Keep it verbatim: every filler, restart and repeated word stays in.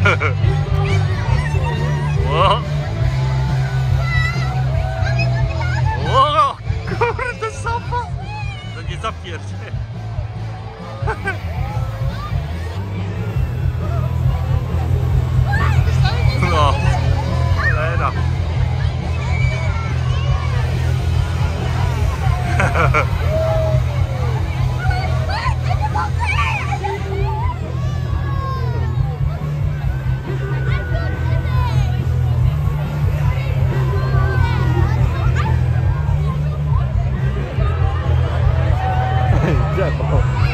O! O! Kurde, sopa! No nie zapierdzie. No, cholera. Gdzie to?